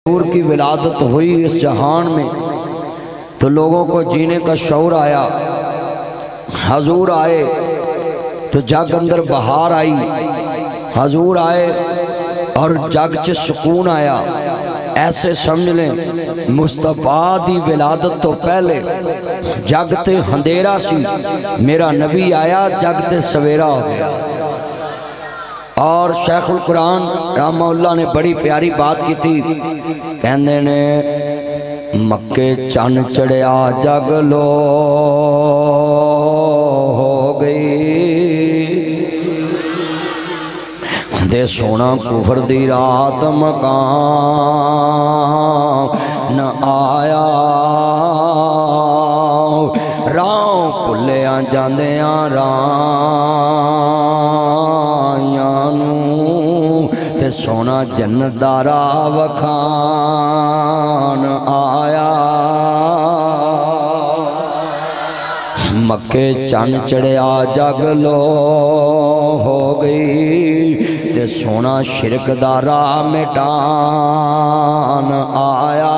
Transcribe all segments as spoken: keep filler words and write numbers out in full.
حضور کی ولادت ہوئی اس جہان میں تو لوگوں کو جینے کا شعور آیا، حضور آئے تو جگ اندر بہار آئی، حضور آئے اور جگ چ سکون آیا۔ ایسے سمجھ لیں مصطفیٰ دی ولادت تو پہلے جگ تے اندھیرا سی، میرا نبی آیا جگ تے سویرا ہو گیا۔ اور شیخ القرآن رحمہ اللہ نے بڑی پیاری بات کی تھی، کہندے نے مکے چن چڑھیا جگ لو ہو گئی، دے سونا کفر دی رات مقام نہ آیا، راہ پھلیاں جاندیاں رائیاں نو، تے سونا جنت دا راہ وکھان آیا۔ مکے چن چڑھیا جگ لو ہو گئی، تے سونا شرک دا راہ مٹان آیا،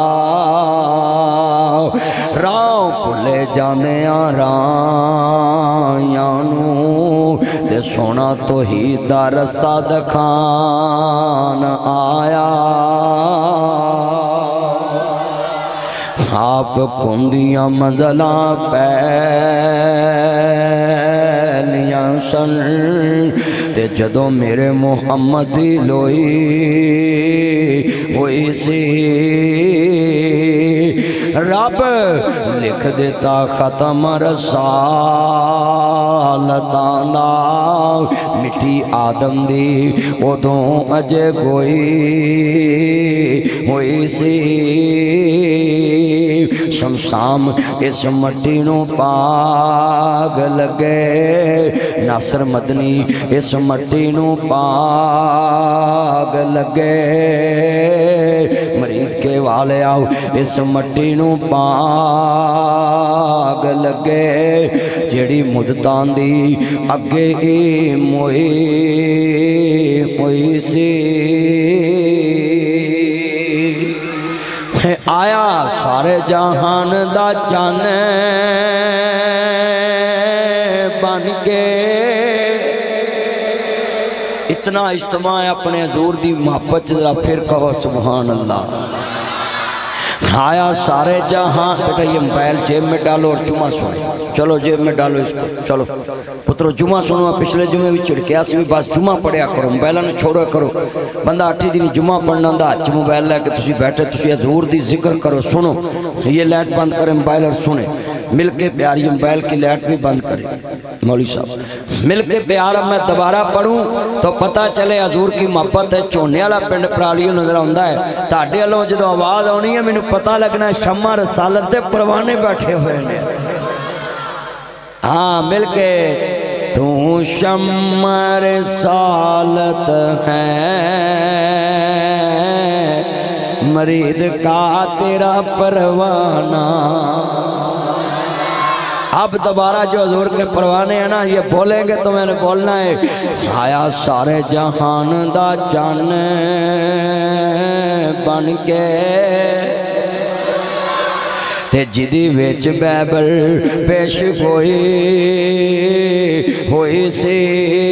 راہ پھلے جاندیاں رائیاں نو، تے سونا توحید دا رستہ دکھان آیا۔ آپ کندیاں منزلاں پہلیاں سن، تے جدوں میرے محمد دی لوئی ہوئی سی، رب لکھ دیتا ختم رسالتاں دا، مٹی آدم دی ادوں اجے گوئی ہوئی سی، شمشام اس مٹی نو پاگ لگے، ناصر مدنی اس مٹی نو پاگ لگے، مرید کے والے آؤ اس مٹی نو پاگ لگے، جیڑی مدتاں دی اگے ہی موئی ہوئی سی، آیا سارے جہان دا چن بن کے۔ اتنا اجتماع اپنے حضور دی محبت ذرا پھر کہو سبحان اللہ۔ آیا سارے جہاں، بیٹا یہ موبائل جیب میں ڈالو اور جمعہ سنو، چلو جیب میں ڈالو اس کو، چلو پترو جمعہ سنو، پچھلے جمعے بھی چڑکیا سی بھی بس جمعہ پڑھیا کرو، موبائلہ نے چھوڑا کرو، بندہ اٹھی دن جمعہ پڑھنا دا اچھ موبائل لے کے تسی بیٹھے، تسی حضور دی ذکر کرو، سنو، یہ لائٹ بند کرے موبائل اور سنے، مل کے پیاری موبائل کی لائٹ بھی بند کرے مولوی صاحب، مل کے پیارا میں دوبارہ پڑھوں تو پتہ چلے حضور کی محبت ہے۔ چونے والا پنڈ پرالیوں نظر آندا ہے، تاڑے اللہ جدو آواز آنی ہے مینوں پتہ لگنا ہے شمع رسالت دے پروانے بیٹھے ہوئے ہیں۔ ہاں مل کے تو شمع رسالت ہے، مرید کا تیرا پروانہ۔ اب دوبارہ جو حضور کے پروانے ہیں نا یہ بولیں گے تو میں نے بولنا ہے، آیا سارے جہان دا چن بن کے، تے جدی ویچ بیبل پیش ہوئی ہوئی سی،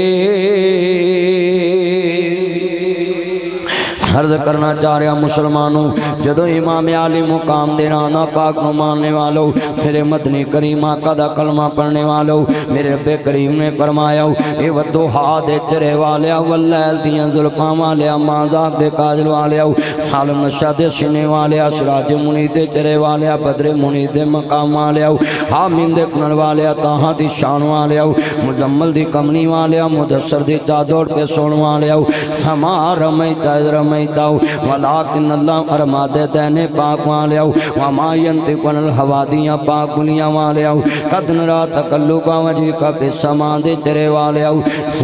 عرض کرنا چاہ رہا مسلمانوں، جدو امام عالی مقام دینا نا پاک نو ماننے والو، میرے مدنی کریم آقا دا کلمہ پڑھنے والو، میرے رب کریم نے فرمایا اے ودوحا دے چرے والیا، واللیل دیاں ظلفاں والیا، مازاق دے کاجل والیا، عالم نشہ دے سنے والیا، سراج منید دے چرے والیا، بدر منید دے مقام والیا، حامین دے کنر والیا، تاہاں دی شان والیا، مزمل دی کمنی والیا، مدسر دی چادر کے سون والیا، ہمارا رمیتا رمیتا ولیکن اللہ ارماد دینے پاک والیاؤ، وما ینتقن الحوادیاں پاک بلیاں والیاؤ، قد نرا تقلبا وجہ کا بسمان دے تیرے والیاؤ،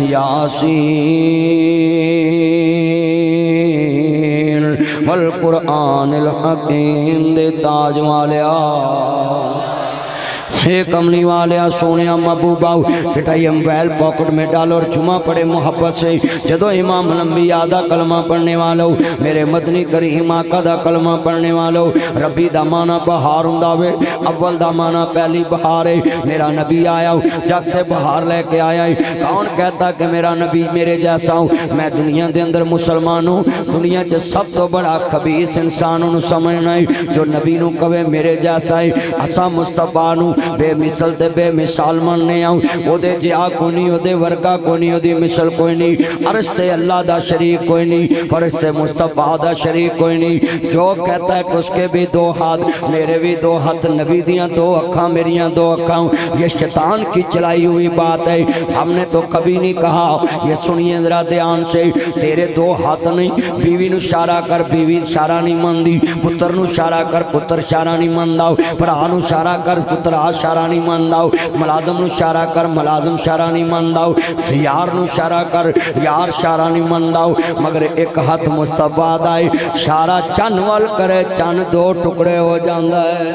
یاسین والقرآن الحکیم دے تاج والیاؤ، ہے کملی والے سونے محبوبہ بیٹا یہ موبائل پاکٹ میں ڈالو اور جمعہ پڑھے محبت سے جدو امام الانبیاء دا کلمہ پڑھنے والو میرے مدنی کریم آقا دا کلمہ پڑھنے والو ربی دا مانا بہار ہنداوے اول دا مانا پہلی بہار ہے میرا نبی آیا جاگتے بہار لے کے آیا ہے کون کہتا کہ میرا نبی میرے جیسا ہوں میں دنیا دے اندر مسلمان ہوں دنیا چے سب تو بڑا خبیث انسانوں نو سمجھنا ہے جو نبی نو کہے میرے جیسا ہے اسا مصطفیٰ نو بے مثل تے بے مثال مننے آؤں او دے جہاں کوئی نہیں او دے ورگا کوئی نہیں او دی مثل کوئی نہیں عرشتے اللہ دا شریک کوئی نہیں فرشتے مصطفیٰ دا شریک کوئی نہیں جو کہتا ہے کہ اس کے بھی دو ہاتھ میرے بھی دو ہاتھ نبی دیاں دو اکھاں میریاں دو اکھاں یہ شیطان کی چلائی ہوئی بات ہے ہم نے تو کبھی نہیں کہا یہ سنیے ذرا دھیان سے تیرے دو ہاتھ نہیں بیوی نو اشارہ کر بیوی اشارہ نہیں مندی پتر نو اشارہ کر پتر اشارہ نہیں منداؤ بھرا نو اشارہ کر پتر اشارہ نہیں منداؤ ملازم نو اشارہ کر ملازم اشارہ نہیں منداؤ یار نو اشارہ کر یار اشارہ نہیں منداؤ مگر ایک ہاتھ مصطفیٰ دائے اشارہ چن وال کرے چن دو ٹکڑے ہو جاندہ ہے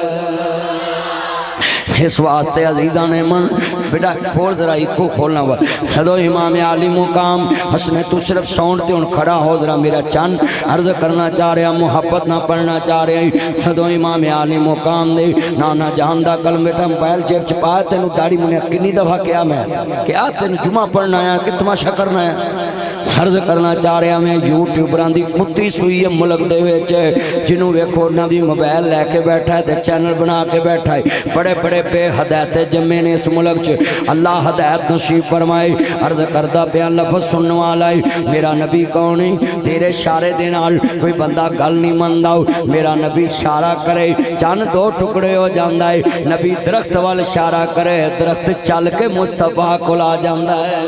اس واسطے عزیزان من بیٹا کھول ذرا ایکو کھولنا ہوا حدو امام عالی مقام حسنے تو صرف سونڈ تے ان کھڑا ہو ذرا میرا چند عرض کرنا چاہ رہا محبت نہ پڑھنا چاہ رہے حدو امام عالی مقام دے نانا جاندہ کلم بیٹا موبائل جیب چپایا تینو داڑی منہ کنی دفعہ کیا میں کیا تینو جمعہ پڑھنا ہے کہ تماشا کرنا ہے عرض کرنا چاہ رہا میں یوٹیوبران دی کتی سوئی ہے ملک دے ویچے جنہوں ویکھو نبی موبائل لے کے بیٹھا ہے تے چینل بنا کے بیٹھا ہے بڑے بڑے بے ہدایت جمعے نے اس ملک چھے اللہ ہدایت نصیب فرمائے عرض کردہ بیان لفظ سننے والا ہے میرا نبی کون ہے تیرے شارے دینال کوئی بندہ گل نہیں منداؤ میرا نبی شارہ کرے چاند دو ٹکڑے ہو جاندہ ہے نبی درخت وال شارہ کرے درخت چل کے مصطفیٰ کو لا جاندہ ہے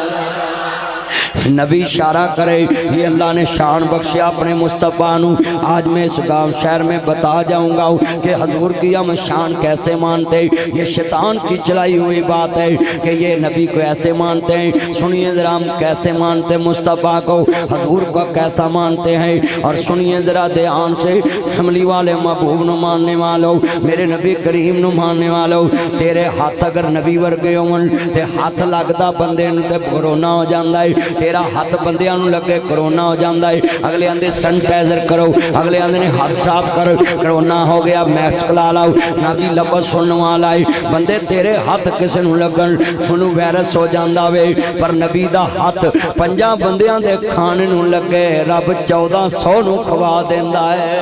نبی اشارہ کرے یہ اللہ نے شان بخشیا اپنے مصطفیٰ نو آج میں اس گاؤں شہر میں بتا جاؤں گا کہ حضور کی ہم شان کیسے مانتے یہ شیطان کی چلائی ہوئی بات ہے کہ یہ نبی کو ایسے مانتے ہیں سنیے ذرا ہم کیسے مانتے مصطفیٰ کو حضور کو کیسا مانتے ہیں اور سنیے ذرا دھیان سے حملی والے محبوب نو ماننے والو میرے نبی کریم نو ماننے والو تیرے ہاتھ اگر نبی ورگے ہوں تے ہاتھ لگدا بندے نو تے کرونا ہو جاندہ ہے تیرا ہاتھ بندیاں نو لگے کرونا ہو جاندہ ہے اگلے اندے سینیٹائزر کرو اگلے اندے نے ہاتھ صاف کرو کرونا ہو گیا میسک لا لاؤ نبی لفظ سننے والا ہے بندے تیرے ہاتھ کسے نو لگن انہوں ویرس ہو جاندہ وے پر نبی دا ہاتھ پنجاں بندیاں دے کھانے نو لگے رب چودہ سو نو کھوا دیندہ ہے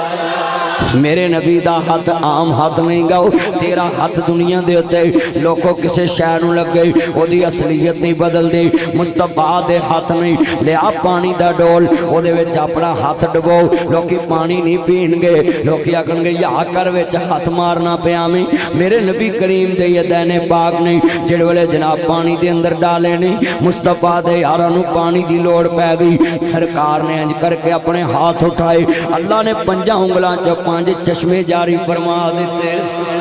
میرے نبی دا ہاتھ عام ہاتھ نہیں گاؤ تیرا ہاتھ دنیا دے ہوتے لوگوں کسے شہر نو لگ گئی وہ دی اصلیت نہیں بدل دی مصطفیٰ دے ہاتھ نہیں لیا پانی دا ڈول وہ دے وچ اپنا ہاتھ ڈبو لوگی پانی نہیں پین گے لوگی اکن گے یا کر وچ ہاتھ مارنا پیامی میرے نبی کریم دے یدین پاک نہیں جڑ والے جناب پانی دے اندر ڈالے نہیں مصطفیٰ دے یارانو پانی دی لوڑ پہ گئی سرکار نے انج کر کے اپنے ہاتھ اٹھائے اللہ نے پنجا ہنگلاں چو پانچ چشمے جاری فرما دیتے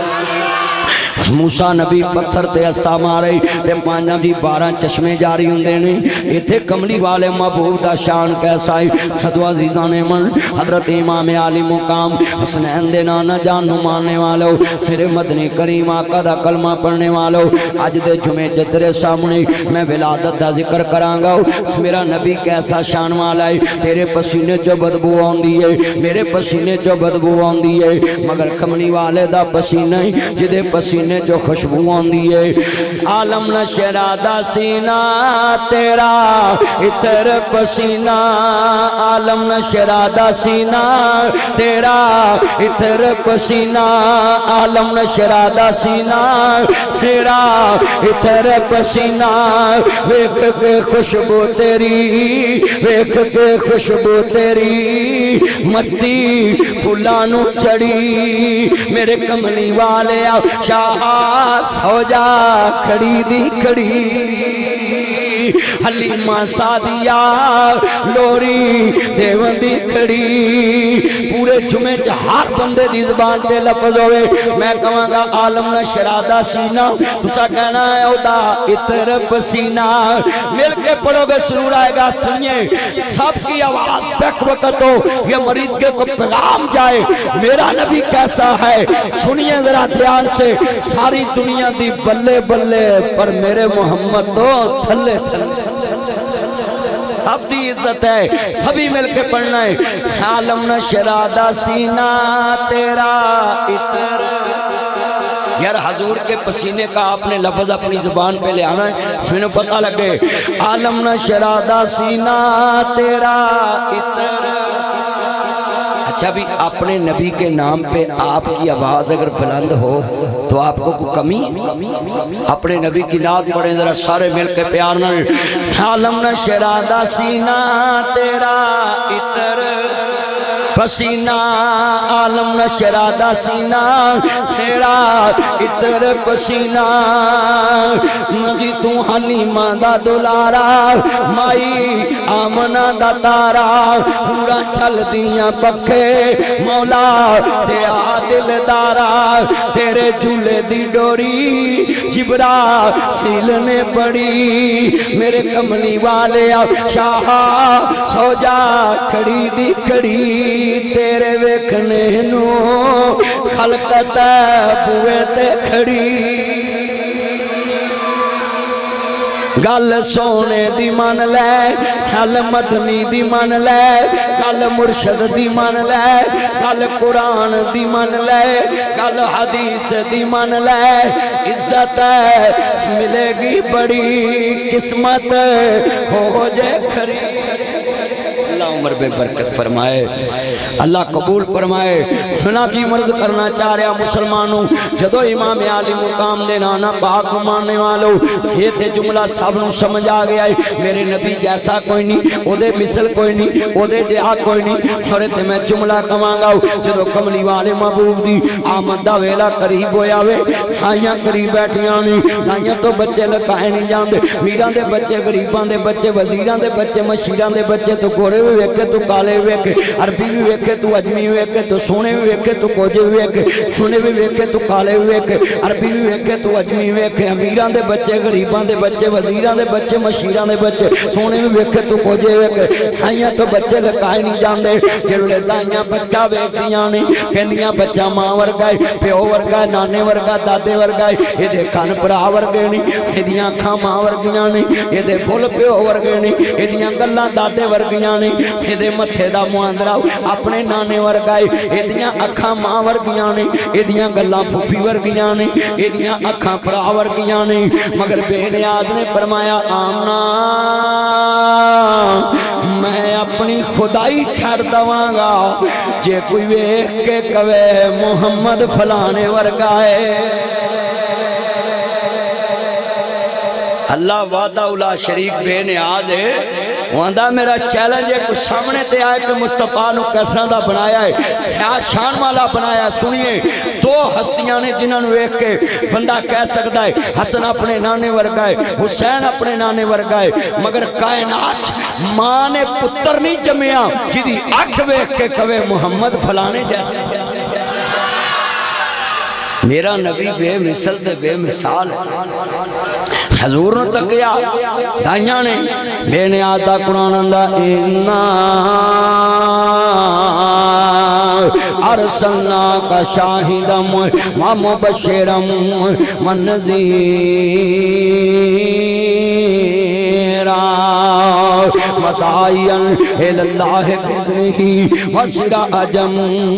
موسیٰ نبی پتھر تے اسا مارے تے پانچ بھی بارہ چشمے جاری ہوندے نہیں ایتھے کملی والے محبوب دا شان کیسا ہے حدو عزیزان من حضرت امام عالی مقام حسنین دے نانا جانو ماننے والو میرے مدنی کریم آقا دا کلمہ پڑھنے والو آج دے جمعے چترے سامنے میں ولادت دا ذکر کرانگا میرا نبی کیسا شان والا ہے تیرے پسینے جو بدبو آندی ہے میرے پسینے جو بدبو آندی ہے مگر کملی والے دا پسینے جدے پسینے جو خوشبو آندی ہے عالم نشرادہ سینہ تیرا اتر پسینہ عالم نشرادہ سینہ تیرا اتر پسینہ عالم نشرادہ سینہ تیرا اتر پسینہ ویکھ کے خوشبو تیری ویکھ کے خوشبو تیری مستی پھولانو چڑی میرے کملی والے شاہ سو جا کھڑی دی کھڑی حلیمہ سعدیہ لوری دیون دی کھڑی پورے جمعے ہر بندے دی زبان تے لفظ ہوئے میں کہاں گا عالم نہ شرادہ سینہ تسا کہنا ہے او دا اتر پسینہ مل کے پڑھو گے سرور آئے گا سنیے سب کی آواز بیک وقت ہو یہ مریض کے کو پیغام جائے میرا نبی کیسا ہے سنیے ذرا دھیان سے ساری دنیا دی بلے بلے پر میرے محمد تو تھلے تھلے سب دی عزت ہے سبھی مل کے پڑھنا ہے عالم نہ شرادہ سینہ تیرا اتر یار حضور کے پسینے کا آپ نے لفظ اپنی زبان پہ لے آنا ہے میں نے پتہ لگے عالم نہ شرادہ سینہ تیرا اتر اچھا بھی اپنے نبی کے نام پہ آپ کی آواز اگر بلند ہو تو آپ کو کوئی کمی اپنے نبی کی نعت پڑھیں ذرا سارے مل کے پیار نہ عالم نہ شرادہ سینہ تیرا اتر پسینہ عالم نہ شرادہ سینہ تیرا اتر پسینہ مجی تو حلیمہ دا دلارا مائی آمنہ دا تارا پورا چل دیاں پکھے مولا تے عادل دارا تیرے جھولے دی ڈوری جبرائیل نے پڑی میرے کملی والے شاہا سو جا کھڑی دی کھڑی تیرے ویکھنے نو خلقت بوئے تے کھڑی گل سونے دی من لے گل مدنی دی من لے گل مرشد دی من لے گل قرآن دی من لے گل حدیث دی من لے عزت ملے گی بڑی قسمت ہو جائے کھری اللہ عمر بے برکت فرمائے اللہ قبول فرمائے جناب جی مرض کرنا چاہ رہا مسلمانوں جدو امام عالی مقام دے نانا پاک ماننے والوں یہ تے جملہ سب نو سمجھ آ گیا ہے میرے نبی جیسا کوئی نہیں او دے مثل کوئی نہیں او دے جہاں کوئی نہیں اور تے میں جملہ کمانگا جدو کملی والے محبوب دی آمد دا ویلا قریب ہویا وے آئیاں قریب بیٹھیاں نہیں آئیاں تو بچے لکائے نہیں جاندے میران دے بچے غریبان دے بچے وزیران دے بچے مشیران دے بچے تو گورے بھی ویکھے تو کالے بھی ویکھے عربی بھی ویکھے تو اجمی بھی ویکھے تو سونے بھی ویکھے تو کوجے بھی ویکھے سونے بھی ویکھے تو کالے بھی ویکھے عربی بھی ویکھے تو اجمی بھی ویکھے امیران دے بچے غریبان دے بچے وزیران دے بچے مشیران دے بچے سونے بھی ویکھے تو کوجے ویکھے آئیاں تو بچے لکائے نہیں جاندے جلولے دائیاں بچہ ویکھیاں نہیں کہندیاں بچہ ماں ورگائے پیو ورگائے نانے ورگائے دادے ورگائے یہ دے کھان پرا ورگے نہیں یہ دیاں کھاں ماں ورگیاں نہیں یہ دے بھول پیو ورگے نہیں یہ دیاں گلاں دادے ورگیاں نہیں یہ دے متھے دا مواندرہ اپنے نانے ورگائے یہ دیاں اکھاں ماں ورگیاں نہیں یہ دیاں گلاں پھوپھی ورگیاں نہیں یہ دیاں اکھاں پرا ورگیاں نہیں مگر بے نیاز نے فرمایا آمنا میں اپنی خدائی چھڑ دوانگا جے کوئی ویکھ کے کوے محمد فلانے ورگائے اللہ وعدہ اولا شریک بے نیاز ہے وہاں میرا چیلنج ہے کچھ سامنے تے آئے کہ مصطفیٰ نو کیسا دا بنایا ہے کیا شان والا بنایا ہے سنیے دو ہستیاں نے جنہوں نے ایک کے بندہ کہہ سکتا ہے حسن اپنے نانے ورگائے حسین اپنے نانے ورگائے مگر کائنات ماں نے پتر نہیں جمعیا جدی اکھ ویکھ کے کوے محمد فلانے جیسے میرا نبی بے مثل سے بے مثال حضور نے تکیا دائیاں نے بے نیاز دا قرآن اندہ اِنَّا ارسلنا کا شاہدم و مبشرم و نذیرا مدعیاً الاللہ بِإِذْنِهِ و سراجا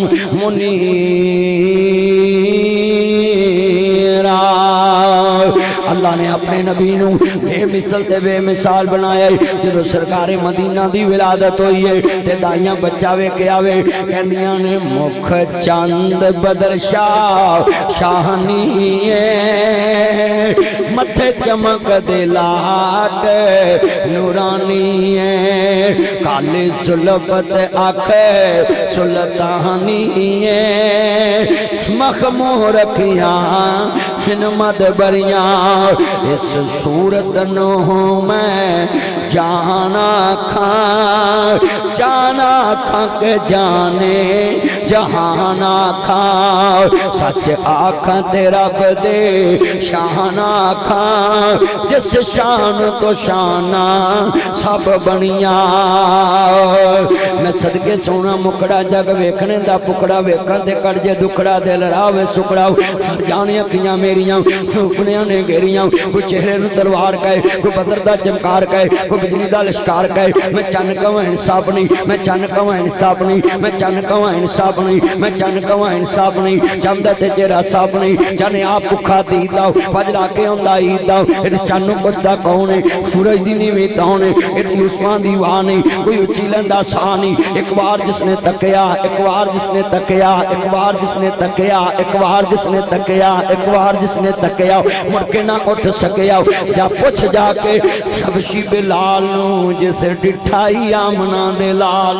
منیرا اللہ نے اپنے نبی نو بے مثل تے بے مثال بنایا ہے جدو سرکار مدینہ دی ولادت ہوئی ہے تے دائیاں بچہ وے کے آوے کہندیاں نے مکھ چاند بدر شاہ شاہنی ہے متھے چمک دے لاٹ نورانی ہے کالی سلفت آنکھ سلطانی ہے مخمور رکھیاں ان مدبریاں اس صورت نو میں جانا کھاں جانا کھاں کے جانے جہانا کھاں سچ آکھاں تے رب دے شان آکھاں جس شان تو شانہ سب بنیاں میں صدقے سونا مکڑا جگ ویکھنے دا پکڑا ویکھن تے کڑ جے دکڑا دل راوے سکڑا جانی اکھیاں میریاں اپنیاں نے گھیریاں کوئی چہرے نو تلوار کہے کوئی بدر دا چمکار کہے کوئی بجلی دا لشکار کہے میں چن کواں انصاف نہیں میں چن کواں انصاف نہیں میں چن کواں انصاف نہیں میں چن کواں انصاف نہیں چمدا تے چہرہ صاف نہیں چن آپ بھکھا دیدا فجر کے ہوندا عیدا اے چن نو پچھدا کون ہے سورج دی نیویں تاں ہے اے یوسفان دی واہ نہیں کوئی اچھی لندا سا نہیں ایک بار جس نے تکیا ایک بار جس نے تکیا ایک بار جس نے تکیا ایک بار جس نے تکیا ایک بار جس نے تکیا مڑ کے نہ اٹھ سکیا جا پوچھ جا کے حبشی بلال نو جس ڈٹھائی آمنہ دے لال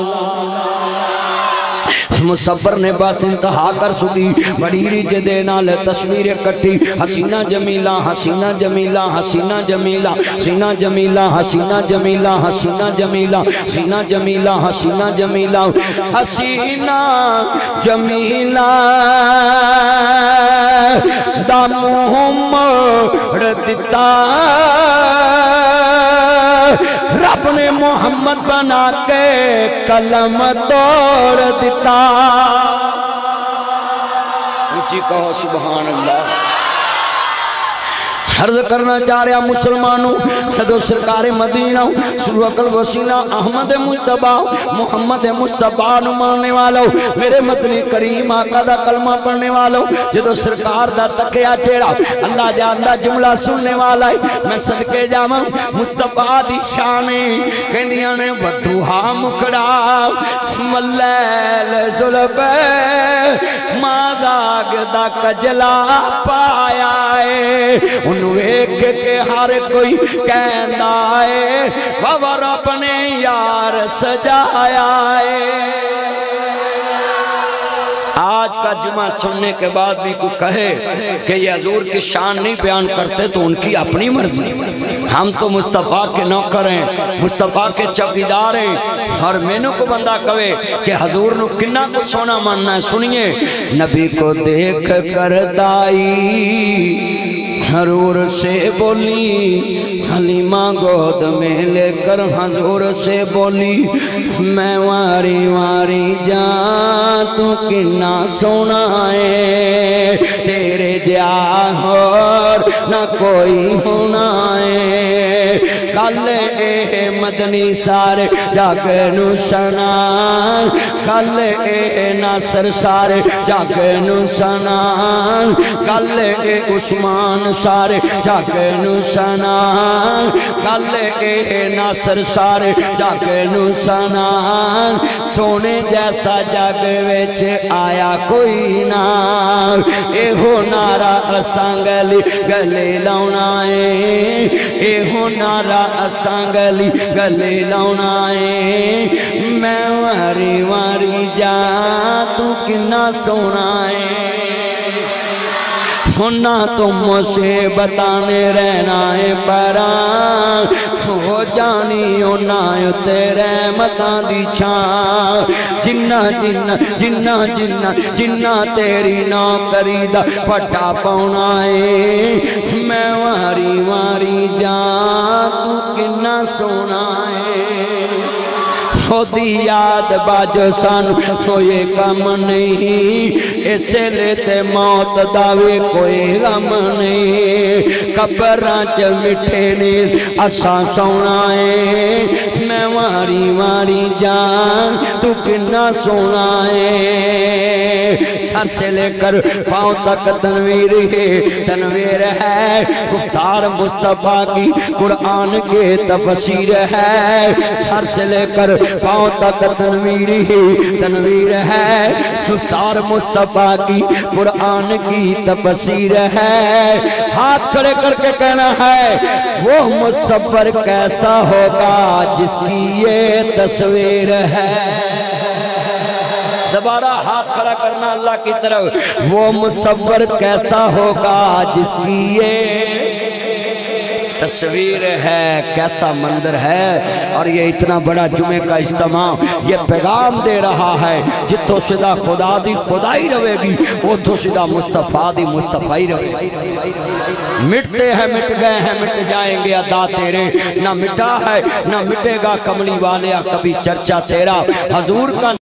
مصبر نے بس انتہا کر سکی بڑی ریج دے نال تصویر کٹی حسینہ جمیلہ حسینہ جمیلہ حسینہ جمیلہ حسینہ جمیلہ حسینہ جمیلہ حسینہ جمیلہ حسینہ جمیلہ حسینہ جمیلہ حسینہ جمیلہ دا محمد دیتا رب نے محمد بنا کے قلم توڑ دیتا اونچی کہو سبحان اللہ عرض کرنا چاہ رہا مسلمانوں جدو سرکار مدینہ سلوہ قلب وسیلہ احمد مجتبہ محمد مصطفیٰ نو ماننے والوں میرے مدنی کریم آقا دا کلمہ پڑھنے والوں جدو سرکار دا تکیا چہرہ اللہ جاندہ جملہ سننے والا ہے میں صدقے جاواں مصطفیٰ دی شانے کہندیاں نے ودوہا مکڑا ملیل ظلب مازاگ دا کجلا پایا ہے انہوں ایک کے ہر کوئی کہندہ ہے وور اپنے یار سجایا ہے آج کا جمعہ سننے کے بعد بھی کوئی کہے کہ یہ حضور کی شان نہیں بیان کرتے تو ان کی اپنی مرضی ہم تو مصطفیٰ کے نوکر ہیں مصطفیٰ کے چوکیدار ہیں اور مینوں کو بندہ کہے کہ حضور نو کنہ کو سونا ماننا ہے سنیے نبی کو دیکھ کر دائی حضور سے بولی حلیمہ گود میں لے کر حضور سے بولی میں واری واری جان تو کنہ سونا ہے تیرے جاہور نہ کوئی ہونا ہے کل اے مدنی سارے جاگ نو سنا کل اے ناصر سارے جاگ نو سنا کل اے عثمان سارے جاگ نو سنا کل اے ناصر سارے جاگ نو سنا سونے جیسا جگ وچ آیا کوئی نہ اے ہو نارا اساں گلی گلے لاؤنا ہے اے ہو نارا اساں گلی گلے لاؤنا ہے میں واری واری جا تو کنہ سونا ہے ہونا تم سے بتانے رہنا ہے پران ہو جانی ہونا ہے تیرے متان دی چھان جنہ جنہ جنہ جنہ جنہ تیری نوکری دا پٹا پاؤنا ہے میں واری واری جان تو کنہ سونا ہے خودی یاد باجو سان کوئی کم نہیں اسے لیتے موت داوے کوئی غم نہیں قبران چل مٹھے نیل اساں سونا ہے میں واری واری جان تو کنہ سونا ہے سر سے لے کر پاؤں تک تنویر ہے تنویر ہے گفتار مصطفیٰ کی قرآن کے تفسیر ہے سر سے لے کر پاؤں تک تنویر ہی تنویر ہے گفتار مصطفیٰ کی قرآن کی تفسیر ہے ہاتھ کھڑے کر کے کہنا ہے وہ مصور کیسا ہوگا جس کی یہ تصویر ہے دوبارہ ہاتھ کھڑا کرنا اللہ کی طرف. وہ مصور کیسا ہوگا جس کی یہ تصویر ہے, کیسا منظر ہے. اور یہ اتنا بڑا جمعے کا اجتماع یہ پیغام دے رہا ہے جتو صدا خدا دی خدائی رہے گی, وہ تو صدا مصطفیٰ دی مصطفیٰ رہے گی. مٹتے ہیں مٹ گئے ہیں مٹ جائیں گے ادا تیرے, نہ مٹا ہے نہ مٹے گا کملی والیا کبھی چرچا تیرا. حضور کا